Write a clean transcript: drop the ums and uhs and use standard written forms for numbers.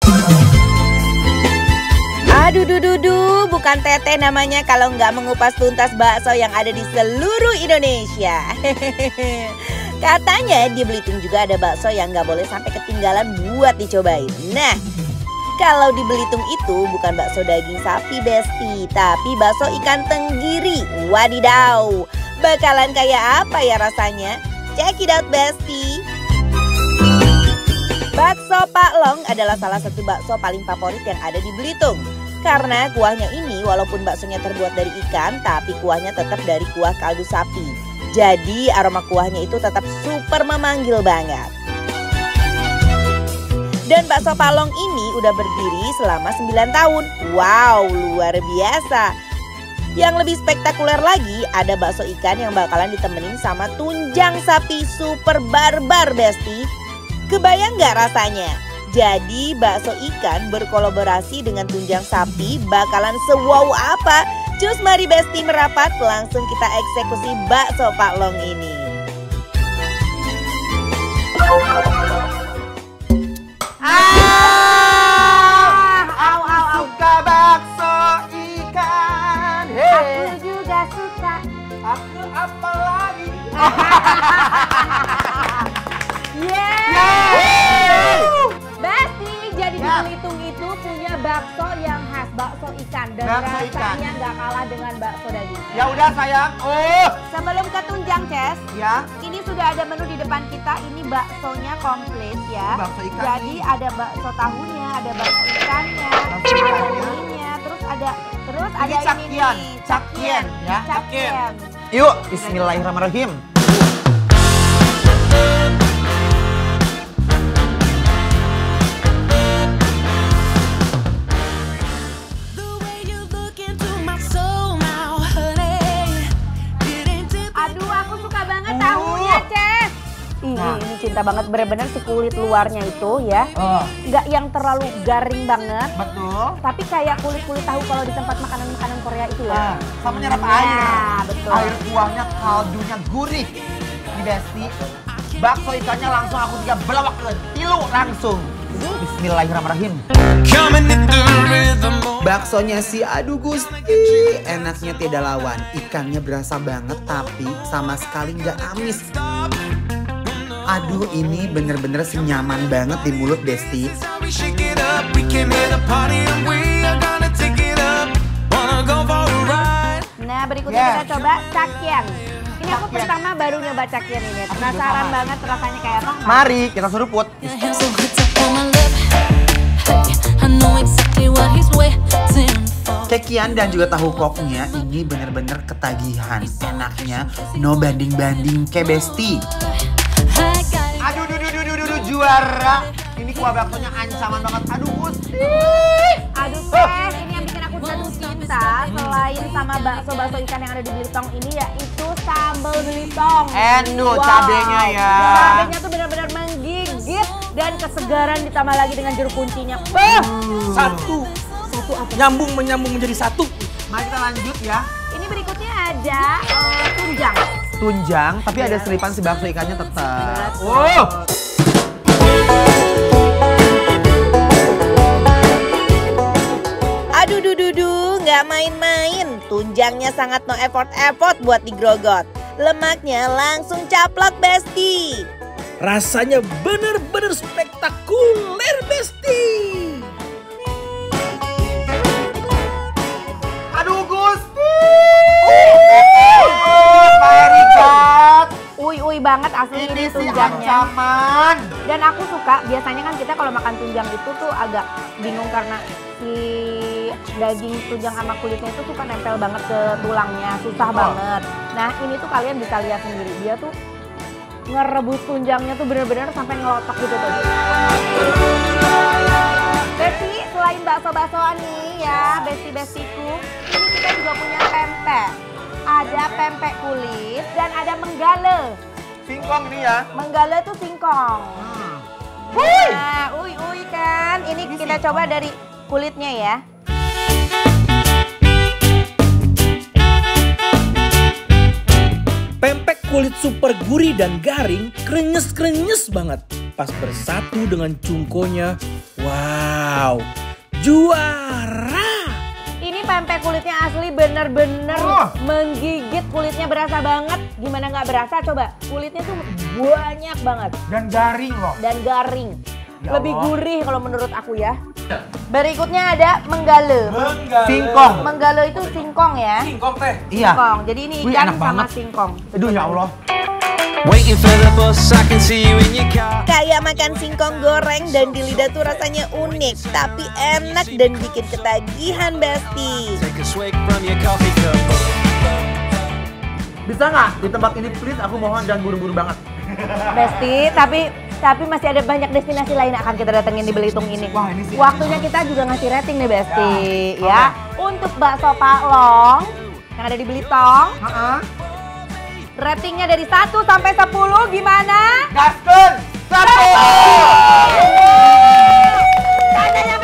Aduh, bukan teteh namanya kalau nggak mengupas tuntas bakso yang ada di seluruh Indonesia. Katanya di Belitung juga ada bakso yang nggak boleh sampai ketinggalan buat dicobain. Nah, kalau di Belitung itu bukan bakso daging sapi Besti, tapi bakso ikan tenggiri. Wadidaw, bakalan kayak apa ya rasanya? Check it out Besti. Bakso Pak Long adalah salah satu bakso paling favorit yang ada di Belitung. Karena kuahnya ini walaupun baksonya terbuat dari ikan, tapi kuahnya tetap dari kuah kaldu sapi. Jadi aroma kuahnya itu tetap super memanggil banget. Dan bakso Pak Long ini udah berdiri selama 9 tahun. Wow, luar biasa. Yang lebih spektakuler lagi ada bakso ikan yang bakalan ditemenin sama tunjang sapi super barbar Besti. Kebayang nggak rasanya? Jadi bakso ikan berkolaborasi dengan tunjang sapi bakalan sewow apa? Cus mari Besti merapat, langsung kita eksekusi bakso Pak Long ini. Suka bakso ikan. Aku juga suka. Aku apa lagi? Besti, jadi di Belitung itu punya bakso yang khas, bakso ikan. Dan Bakso rasanya nggak kalah dengan bakso daging. Ya udah sayang. Sebelum ke tunjang, Ces, Ya. ini sudah ada menu di depan kita. Ini baksonya komplit ya. Bakso ikan. Jadi ada bakso tahunya, ada bakso ikannya, Bakso ada ikannya. mie-nya, terus ada Ini ini cakian. nih, Cakian, ya. cakian. Yuk, bismillahirrahmanirrahim. Aduh, aku suka banget tahunya, Ces. Ini cinta banget, bener-bener si kulit luarnya itu ya. Nggak yang terlalu garing banget. Betul. Tapi kayak kulit-kulit tahu kalau di tempat makanan-makanan Korea itu ya. Sama nyerap air. Betul. Air kuahnya, kaldunya gurih. Ini Besti, bakso ikannya langsung aku tiga belawak ke tilu langsung. Bismillahirrahmanirrahim. Baksonya sih aduh Gusti, enaknya tiada lawan. Ikannya berasa banget tapi sama sekali nggak amis. Aduh ini bener-bener senyaman banget di mulut Besti. Nah berikutnya kita coba cakian. Ini aku pertama baru nyoba cakian ini. Penasaran banget rasanya kayak apa. Mari kita seruput. Cekian dan juga tahu koknya ini bener-bener ketagihan. Enaknya no banding-banding ke Besti. Aduh, juara. Ini kuah baksonya ancaman banget. Aduh, Gusti. Aduh Teh, ini yang bikin aku jatuh cinta. Selain sama bakso-bakso ikan yang ada di Belitung ini yaitu sambal Belitung. Enak cabenya ya. Cabenya tuh benar-benar menggigit dan kesegaran ditambah lagi dengan jeruk kuncinya. Satu apa? Nyambung menyambung menjadi satu. Mari kita lanjut ya. Ini berikutnya ada tunjang. Tunjang, tapi ada selipan si bakso ikannya tetap. Aduh, nggak main-main. Tunjangnya sangat no effort buat digrogot. Lemaknya langsung caplok Besti. Rasanya bener-bener spektakuler Besti. Aduh, Gusti. My God. Uy banget asli ini Ini sih tunjangnya. ancaman. Dan aku suka, biasanya kan kita kalau makan tunjang itu tuh agak bingung karena si daging tunjang sama kulitnya itu suka nempel banget ke tulangnya, susah banget. Nah ini tuh kalian bisa lihat sendiri, dia tuh ngerebus tunjangnya tuh bener-bener sampai ngelotok gitu tuh. Besti, selain bakso-baksoan nih ya, besti-bestiku, ini kita juga punya pempek. Ada pempek kulit dan ada menggale. Singkong ini ya. Menggale tuh singkong. Nah, uy kan. Ini kita coba dari kulitnya ya. Pempek kulit super gurih dan garing, krenyes-krenyes banget. Pas bersatu dengan cungkonya, wah Wow, juara. Ini pempek kulitnya asli bener-bener menggigit, kulitnya berasa banget. Gimana nggak berasa coba? Kulitnya tuh banyak banget. Dan garing loh. Dan garing. Ya Lebih Allah. gurih kalau menurut aku ya. Berikutnya ada menggale. Singkong. Menggale itu singkong ya. Singkong teh. Iya. Singkong. Jadi ini Wih, ikan enak sama banget. singkong. Aduh ya Allah. Waiting for the bus, I can see you in your car. Kayak makan singkong goreng dan di lidah tuh rasanya unik, tapi enak dan bikin ketagihan, Besti. Take a swig from your coffee cup. Bisa nggak di tempat ini please? Aku mohon jangan buru-buru banget. Besti, tapi masih ada banyak destinasi lain yang akan kita datengin di Belitung ini. Wah, ini sih. Waktunya kita juga ngasih rating nih, Besti. Ya. Untuk bakso Pak Long yang ada di Belitung, ratingnya dari 1 sampai 10 gimana? Gaskun! 1! Tanya